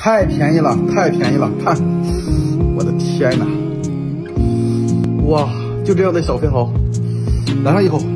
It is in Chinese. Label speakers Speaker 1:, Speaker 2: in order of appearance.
Speaker 1: 太便宜了，太便宜了！看，我的天哪！哇，就这样的小飞豪，来上一口。